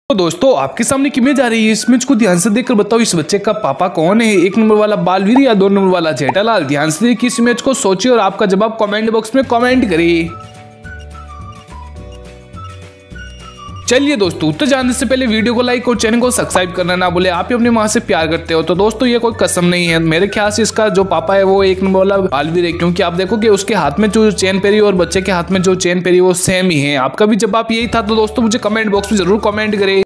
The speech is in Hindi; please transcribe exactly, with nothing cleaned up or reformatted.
तो दोस्तों आपके सामने एक इमेज आ रही है। इस इमेज को ध्यान से देखकर बताओ इस बच्चे का पापा कौन है, एक नंबर वाला बालवीर या दो नंबर वाला जेठालाल। ध्यान से देखिए इस इमेज को, सोचिए और आपका जवाब कमेंट बॉक्स में कमेंट करिए। चलिए दोस्तों, उत्तर जानने से पहले वीडियो को लाइक और चैनल को सब्सक्राइब करना ना भूले। आप ही अपनी माँ से प्यार करते हो तो दोस्तों ये कोई कसम नहीं है। मेरे ख्याल से इसका जो पापा है वो एक नंबर वाला बालवीर है, क्योंकि आप देखो कि उसके हाथ में जो चेन पहरी और बच्चे के हाथ में जो चेन पहरी वो सेम ही है। आपका भी जवाब यही था तो दोस्तों मुझे कमेंट बॉक्स में जरूर कमेंट करें।